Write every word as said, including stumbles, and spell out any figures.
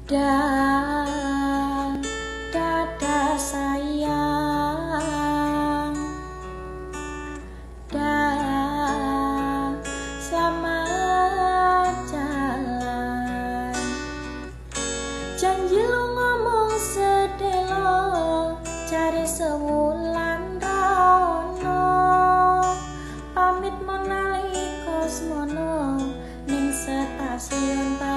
Dan dada sayang, dan selamat jalan. Janji lu ngomong sedelo, cari sewulan rono, pamit monali kosmono ning stasiun.